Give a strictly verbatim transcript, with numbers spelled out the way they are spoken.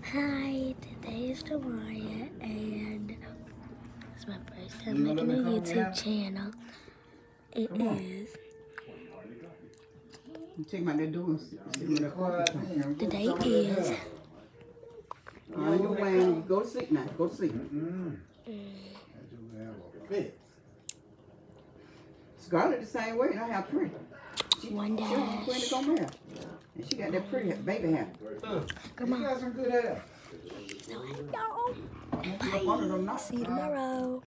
Hi, today is Jamaya, and it's my first time making a YouTube channel. It is. Take my little The day is. Uh, you Wayne, go to sleep now. Go to sleep. Scarlett the same way, and I have pretty. She, One dash. She was and she got that pretty baby hair. Come on. She got some good hair. So I know. Bye. See you tomorrow.